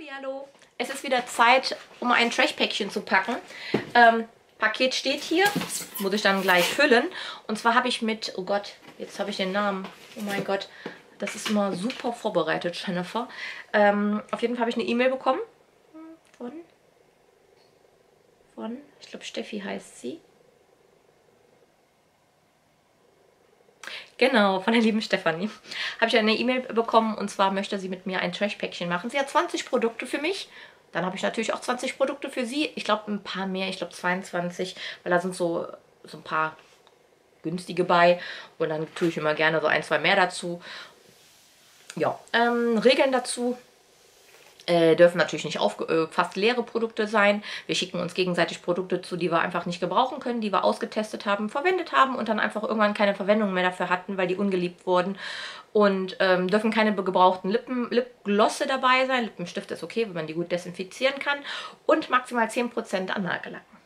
Hallihallo! Es ist wieder Zeit, um ein Trash-Päckchen zu packen. Paket steht hier, muss ich dann gleich füllen. Und zwar habe ich mit, oh Gott, jetzt habe ich den Namen. Oh mein Gott, das ist immer super vorbereitet, Jennifer. Auf jeden Fall habe ich eine E-Mail bekommen von, ich glaube Steffi heißt sie. Genau, von der lieben Stefanie. Habe ich eine E-Mail bekommen und zwar möchte sie mit mir ein Trash-Päckchen machen. Sie hat 20 Produkte für mich. Dann habe ich natürlich auch 20 Produkte für sie. Ich glaube ein paar mehr, ich glaube 22, weil da sind so ein paar günstige bei. Und dann tue ich immer gerne so ein, zwei mehr dazu. Ja, Regeln dazu. Dürfen natürlich nicht fast leere Produkte sein. Wir schicken uns gegenseitig Produkte zu, die wir einfach nicht gebrauchen können, die wir ausgetestet haben, verwendet haben und dann einfach irgendwann keine Verwendung mehr dafür hatten, weil die ungeliebt wurden. Und dürfen keine gebrauchten Lipglosse dabei sein. Lippenstift ist okay, wenn man die gut desinfizieren kann. Und maximal 10% an Nagellacken.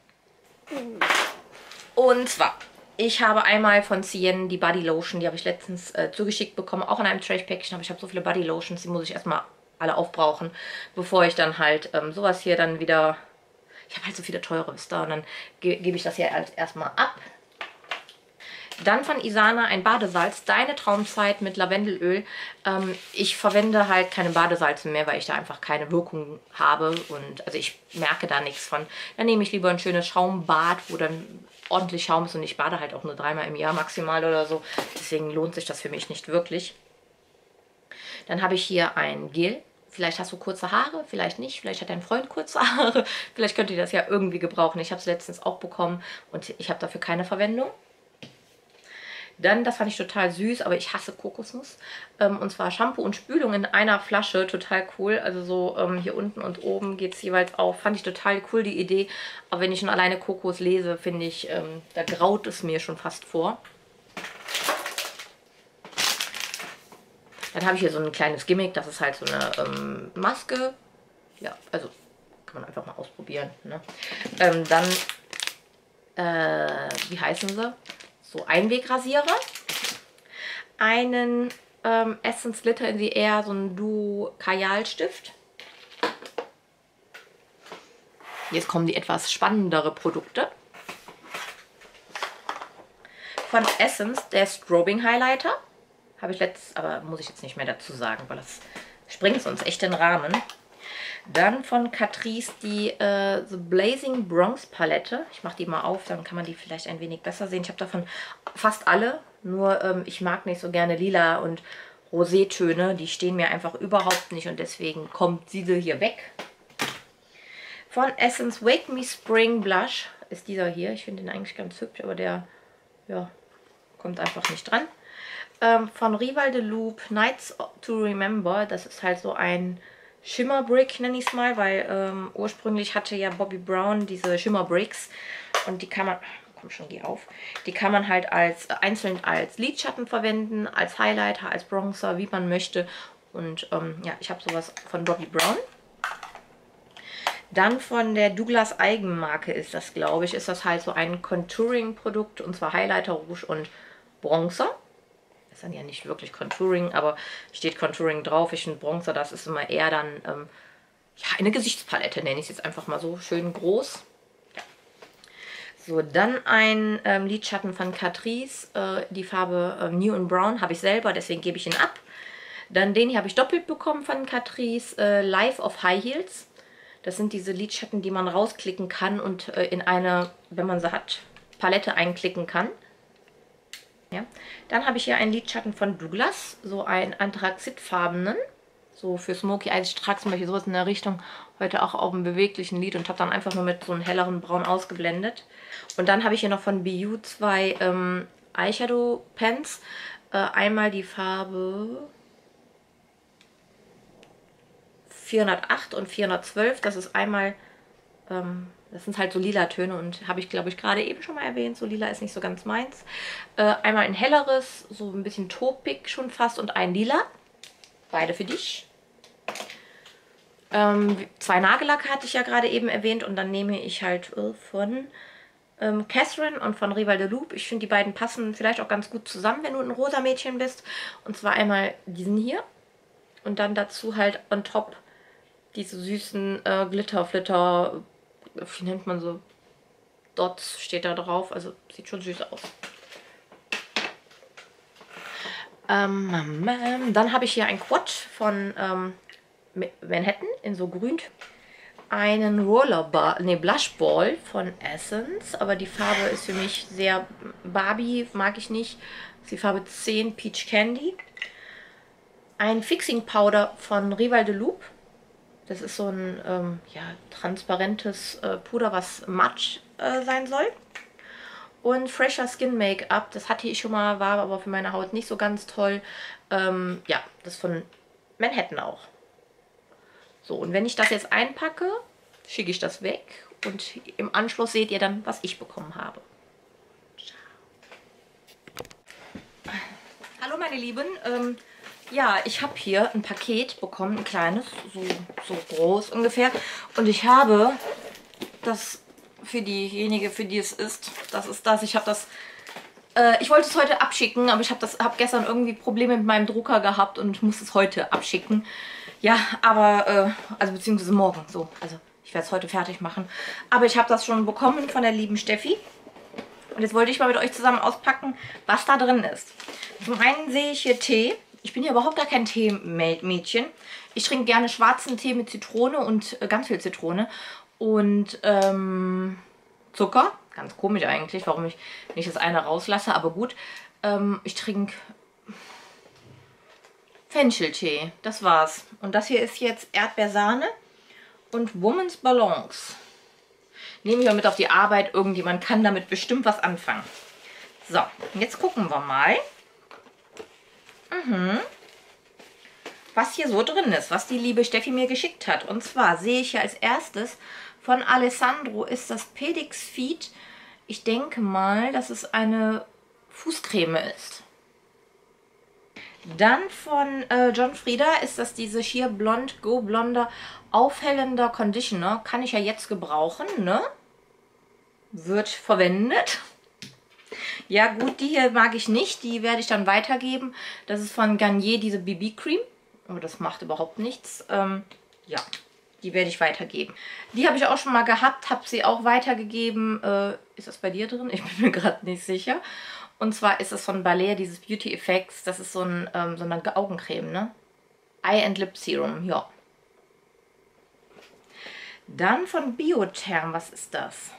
Und zwar, ich habe einmal von Cien die Body Lotion, die habe ich letztens zugeschickt bekommen, auch in einem Trash-Päckchen. Aber ich habe so viele Body Lotions, die muss ich erstmal alle aufbrauchen, bevor ich dann halt sowas hier dann wieder... Ich habe halt so viele teure, wisst ihr, und dann gebe ich das hier erstmal ab. Dann von Isana ein Badesalz, Deine Traumzeit mit Lavendelöl. Ich verwende halt keine Badesalze mehr, weil ich da einfach keine Wirkung habe und also ich merke da nichts von. Dann nehme ich lieber ein schönes Schaumbad, wo dann ordentlich Schaum ist und ich bade halt auch nur 3-mal im Jahr maximal oder so. Deswegen lohnt sich das für mich nicht wirklich. Dann habe ich hier ein Gel. Vielleicht hast du kurze Haare, vielleicht nicht. Vielleicht hat dein Freund kurze Haare. Vielleicht könnt ihr das ja irgendwie gebrauchen. Ich habe es letztens auch bekommen und ich habe dafür keine Verwendung. Dann, das fand ich total süß, aber ich hasse Kokosnuss. Und zwar Shampoo und Spülung in einer Flasche. Total cool. Also so hier unten und oben geht es jeweils auf. Fand ich total cool, die Idee. Aber wenn ich schon alleine Kokos lese, finde ich, da graut es mir schon fast vor. Dann habe ich hier so ein kleines Gimmick, das ist halt so eine Maske. Ja, also kann man einfach mal ausprobieren. Ne? Dann, wie heißen sie? So Einwegrasierer. Einen Essence Glitter in the Air, so ein Duo Kajalstift. Jetzt kommen die etwas spannendere Produkte. Von Essence der Strobing Highlighter. Habe ich letztes, aber muss ich jetzt nicht mehr dazu sagen, weil das springt sonst echt den Rahmen. Dann von Catrice die The Blazing Bronze Palette. Ich mache die mal auf, dann kann man die vielleicht ein wenig besser sehen. Ich habe davon fast alle, nur ich mag nicht so gerne lila und Rosé-Töne. Die stehen mir einfach überhaupt nicht und deswegen kommt diese hier weg. Von Essence Wake Me Spring Blush ist dieser hier. Ich finde den eigentlich ganz hübsch, aber der ja, kommt einfach nicht dran. Von Rival de Loop Nights to Remember. Das ist halt so ein Shimmer-Brick, nenne ich es mal, weil ursprünglich hatte ja Bobbi Brown diese Shimmer-Bricks und die kann man, komm schon, geh auf, die kann man halt einzeln als Lidschatten verwenden, als Highlighter, als Bronzer, wie man möchte. Und ja, ich habe sowas von Bobbi Brown. Dann von der Douglas Eigenmarke ist das, glaube ich, ist das halt so ein Contouring-Produkt und zwar Highlighter, Rouge und Bronzer. Ist dann ja nicht wirklich Contouring, aber steht Contouring drauf. Ich finde Bronzer, das ist immer eher dann ja, eine Gesichtspalette, nenne ich es jetzt einfach mal so. Schön groß. Ja. So, dann ein Lidschatten von Catrice. Die Farbe New and Brown habe ich selber, deswegen gebe ich ihn ab. Dann den hier habe ich doppelt bekommen von Catrice. Life of High Heels. Das sind diese Lidschatten, die man rausklicken kann und in eine, wenn man sie hat, Palette einklicken kann. Ja. Dann habe ich hier einen Lidschatten von Douglas, so einen anthrazitfarbenen, so für Smoky Eyes. Ich trage zum Beispiel sowas in der Richtung heute auch auf einem beweglichen Lid und habe dann einfach nur mit so einem helleren Braun ausgeblendet. Und dann habe ich hier noch von BU 2 Eyeshadow Pens. Einmal die Farbe 408 und 412. Das ist einmal... das sind halt so lila Töne und habe ich, glaube ich, gerade eben schon mal erwähnt. So lila ist nicht so ganz meins. Einmal ein helleres, so ein bisschen taupig schon fast und ein lila. Beide für dich. 2 Nagellacke hatte ich ja gerade eben erwähnt und dann nehme ich halt von Catherine und von Rival de Loop. Ich finde, die beiden passen vielleicht auch ganz gut zusammen, wenn du ein rosa Mädchen bist. Und zwar einmal diesen hier und dann dazu halt on top Diese süßen Glitter-Flitter, wie nennt man so? Dots steht da drauf. Also sieht schon süß aus. Dann habe ich hier ein Quad von Manhattan in so grün. Einen Blush Ball von Essence, aber die Farbe ist für mich sehr Barbie, mag ich nicht. Das ist die Farbe 10 Peach Candy. Ein Fixing Powder von Rival de Loop. Das ist so ein ja, transparentes Puder, was matt sein soll. Und Fresher Skin Make-up, das hatte ich schon mal, war aber für meine Haut nicht so ganz toll. Ja, das von Manhattan auch. So, und wenn ich das jetzt einpacke, schicke ich das weg. Und im Anschluss seht ihr dann, was ich bekommen habe. Hallo meine Lieben. Ja, ich habe hier ein Paket bekommen, ein kleines, so groß ungefähr. Und ich habe das für diejenige, für die es ist, das ist das. Ich habe das, ich wollte es heute abschicken, aber ich habe gestern irgendwie Probleme mit meinem Drucker gehabt und muss es heute abschicken. Ja, aber, also beziehungsweise morgen so. Also ich werde es heute fertig machen. Aber ich habe das schon bekommen von der lieben Steffi. Und jetzt wollte ich mal mit euch zusammen auspacken, was da drin ist. Zum einen sehe ich hier Tee. Ich bin ja überhaupt gar kein Tee-Mädchen. Ich trinke gerne schwarzen Tee mit Zitrone und ganz viel Zitrone. Und Zucker. Ganz komisch eigentlich, warum ich nicht das eine rauslasse, aber gut. Ich trinke Fencheltee. Das war's. Und das hier ist jetzt Erdbeersahne und Woman's Balance. Nehme ich mal mit auf die Arbeit. Irgendjemand kann damit bestimmt was anfangen. So, jetzt gucken wir mal, was hier so drin ist, was die liebe Steffi mir geschickt hat. Und zwar sehe ich ja als erstes von Alessandro ist das Pedix Feet. Ich denke mal, dass es eine Fußcreme ist. Dann von John Frieda ist das diese Sheer Blonde Go Blonder aufhellender Conditioner. Kann ich ja jetzt gebrauchen, ne? Wird verwendet. Ja gut, die hier mag ich nicht. Die werde ich dann weitergeben. Das ist von Garnier, diese BB Cream. Aber das macht überhaupt nichts. Ja, die werde ich weitergeben. Die habe ich auch schon mal gehabt, habe sie auch weitergegeben. Ist das bei dir drin? Ich bin mir gerade nicht sicher. Und zwar ist es von Balea, dieses Beauty Effects. Das ist so eine Augencreme, ne? Eye and Lip Serum, ja. Dann von Biotherm, was ist das?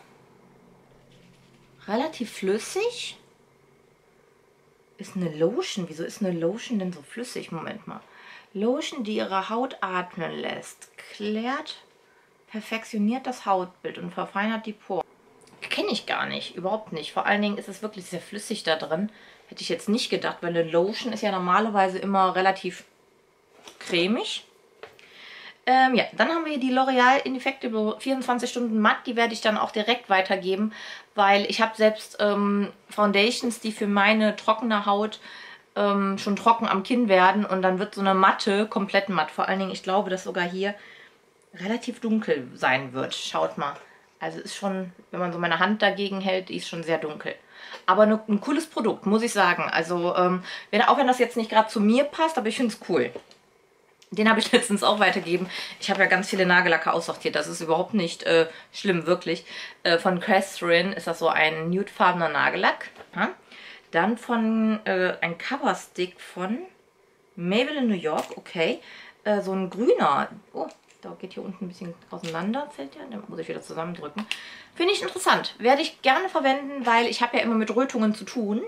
Relativ flüssig. Ist eine Lotion. Wieso ist eine Lotion denn so flüssig? Moment mal. Lotion, die ihre Haut atmen lässt. Klärt, perfektioniert das Hautbild und verfeinert die Poren. Kenne ich gar nicht. Überhaupt nicht. Vor allen Dingen ist es wirklich sehr flüssig da drin. Hätte ich jetzt nicht gedacht, weil eine Lotion ist ja normalerweise immer relativ cremig. Ja, dann haben wir hier die L'Oreal Indefectible 24 Stunden Matt. Die werde ich dann auch direkt weitergeben, weil ich habe selbst Foundations, die für meine trockene Haut schon trocken am Kinn werden. Und dann wird so eine Matte komplett matt. Vor allen Dingen, ich glaube, dass sogar hier relativ dunkel sein wird. Schaut mal. Also ist schon, wenn man so meine Hand dagegen hält, die ist schon sehr dunkel. Aber ein cooles Produkt, muss ich sagen. Also, auch wenn das jetzt nicht gerade zu mir passt, aber ich finde es cool. Den habe ich letztens auch weitergegeben. Ich habe ja ganz viele Nagellacke aussortiert. Das ist überhaupt nicht schlimm, wirklich. Von Catherine ist das so ein nudefarbener Nagellack. Ja. Dann von ein Coverstick von Maybelline New York. Okay. So ein grüner. Oh, da geht hier unten ein bisschen auseinander. Fällt ja. Den muss ich wieder zusammendrücken. Finde ich interessant. Werde ich gerne verwenden, weil ich habe ja immer mit Rötungen zu tun.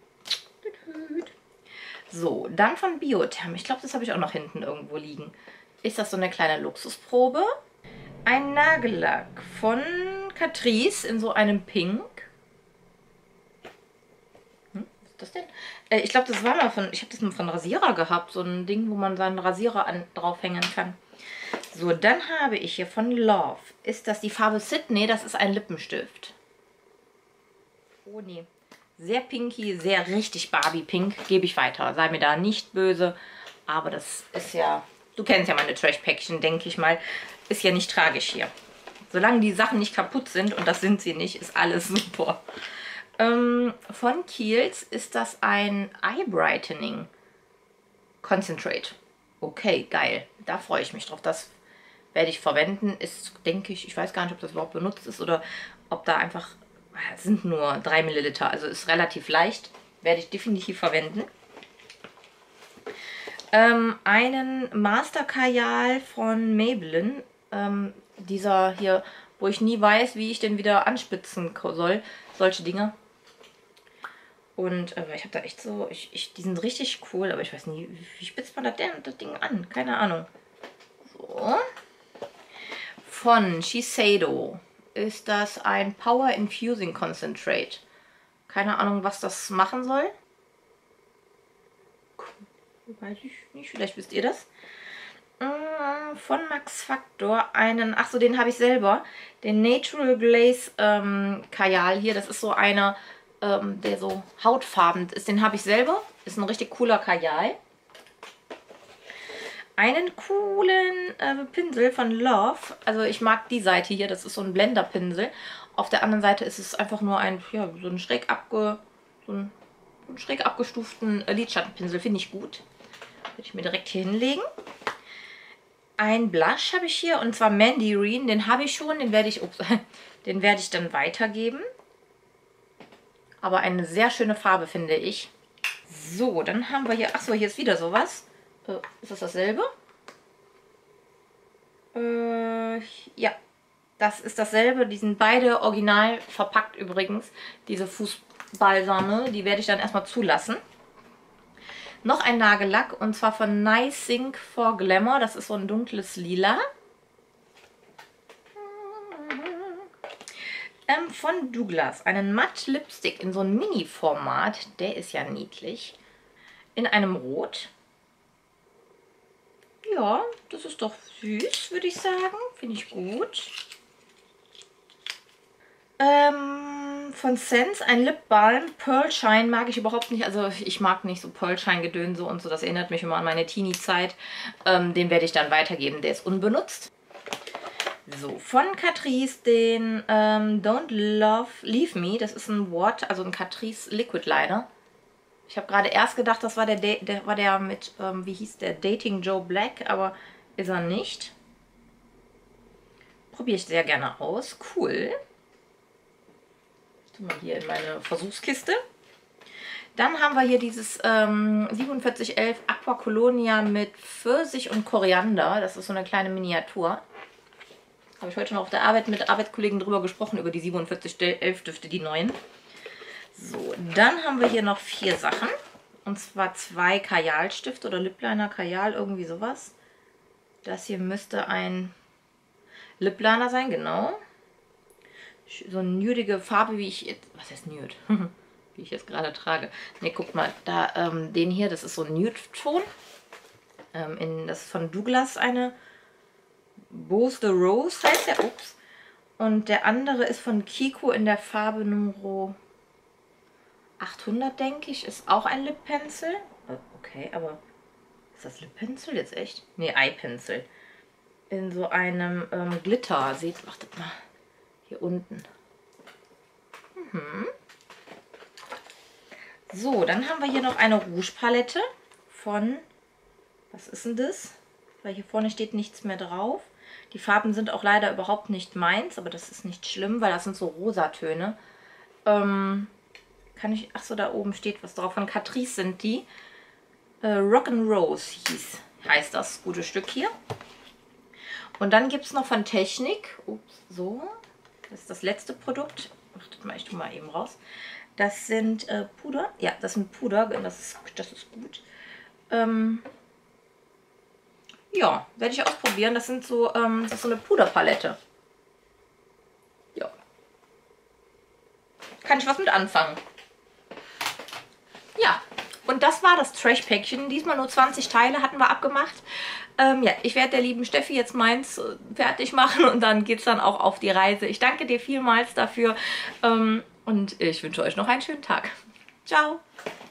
So, dann von Biotherm. Ich glaube, das habe ich auch noch hinten irgendwo liegen. Ist das so eine kleine Luxusprobe? Ein Nagellack von Catrice in so einem Pink. Was ist das denn? Ich glaube, das war mal von, ich habe das mal von Rasierer gehabt. So ein Ding, wo man seinen Rasierer draufhängen kann. So, dann habe ich hier von Love. Ist das die Farbe Sydney? Das ist ein Lippenstift. Oh nee. Sehr pinky, sehr richtig Barbie-Pink. Gebe ich weiter. Sei mir da nicht böse. Aber das ist ja... Du kennst ja meine Trash-Päckchen, denke ich mal. Ist ja nicht tragisch hier. Solange die Sachen nicht kaputt sind, und das sind sie nicht, ist alles super. Von Kiehl's ist das ein Eye Brightening Concentrate. Okay, geil. Da freue ich mich drauf. Das werde ich verwenden. Ist, denke ich, ich weiß gar nicht, ob das überhaupt benutzt ist oder ob da einfach, es sind nur 3 Milliliter, also ist relativ leicht. Werde ich definitiv verwenden. Einen Master Kajal von Maybelline. Dieser hier, wo ich nie weiß, wie ich den wieder anspitzen soll. Solche Dinge. Und ich habe da echt so, die sind richtig cool, aber ich weiß nie, wie spitzt man das Ding an? Keine Ahnung. So. Von Shiseido ist das ein Power Infusing Concentrate. Keine Ahnung, was das machen soll. Weiß ich nicht, vielleicht wisst ihr das. Von Max Factor einen, ach so, den habe ich selber. Den Natural Glaze Kajal hier, das ist so einer, der so hautfarben ist. Den habe ich selber. Ist ein richtig cooler Kajal. Einen coolen Pinsel von Love. Also ich mag die Seite hier, das ist so ein Blender-Pinsel. Auf der anderen Seite ist es einfach nur ein, ja, so einen schräg abgestuften Lidschattenpinsel. Finde ich gut. Würde ich mir direkt hier hinlegen. Ein Blush habe ich hier und zwar Mandarine. Den habe ich schon, den werde ich dann weitergeben. Aber eine sehr schöne Farbe, finde ich. So, dann haben wir hier, achso, hier ist wieder sowas. Ist das dasselbe? Ja, das ist dasselbe. Die sind beide original verpackt übrigens. Diese Fußbalsame, die werde ich dann erstmal zulassen. Noch ein Nagellack und zwar von Nice Ink for Glamour. Das ist so ein dunkles Lila. Von Douglas. Einen Matt Lipstick in so einem Mini-Format. Der ist ja niedlich. In einem Rot. Ja, das ist doch süß, würde ich sagen. Finde ich gut. Von Sense ein Lip Balm. Pearl Shine mag ich überhaupt nicht. Also ich mag nicht so Pearl Shine Gedönse und so. Das erinnert mich immer an meine Teenie-Zeit. Den werde ich dann weitergeben. Der ist unbenutzt. So, von Catrice den Don't Leave Me. Das ist ein also ein Catrice Liquid Liner. Ich habe gerade erst gedacht, das war der mit, wie hieß der? Dating Joe Black, aber ist er nicht. Probiere ich sehr gerne aus. Cool. Ich tue mal hier in meine Versuchskiste. Dann haben wir hier dieses 4711 Aqua Colonia mit Pfirsich und Koriander. Das ist so eine kleine Miniatur. Habe ich heute noch auf der Arbeit mit Arbeitskollegen drüber gesprochen, über die 4711 Düfte, die neuen. So, dann haben wir hier noch 4 Sachen. Und zwar 2 Kajalstifte oder Lip Liner Kajal, irgendwie sowas. Das hier müsste ein Lip Liner sein, genau. So eine nudige Farbe, wie ich jetzt, was heißt nude? Wie ich jetzt gerade trage. Ne, guck mal, da, den hier, das ist so ein Nude-Ton. Das ist von Douglas eine Bose the Rose, heißt der, ups. Und der andere ist von Kiko in der Farbe Nummer 800, denke ich. Ist auch ein Lip Pencil. Okay, aber ist das Lip Pencil jetzt echt? Ne, Eye Pencil. In so einem Glitter. Seht, wartet mal. Hier unten. So, dann haben wir hier noch eine Rouge Palette von, was ist denn das? Weil hier vorne steht nichts mehr drauf. Die Farben sind auch leider überhaupt nicht meins, aber das ist nicht schlimm, weil das sind so Rosatöne. Kann ich, achso, da oben steht was drauf. Von Catrice sind die. Rock'n'Rose heißt das gute Stück hier. Und dann gibt es noch von Technik, ups, so, das ist das letzte Produkt. Achtet mal, ich tue mal eben raus. Das sind Puder, ja, das sind Puder, das ist gut. Ja, werde ich ausprobieren. Das sind so, das ist so eine Puderpalette. Ja. Kann ich was mit anfangen. Ja, und das war das Trash-Päckchen. Diesmal nur 20 Teile hatten wir abgemacht. Ja, ich werde der lieben Steffi jetzt meins fertig machen und dann geht es dann auch auf die Reise. Ich danke dir vielmals dafür und ich wünsche euch noch einen schönen Tag. Ciao!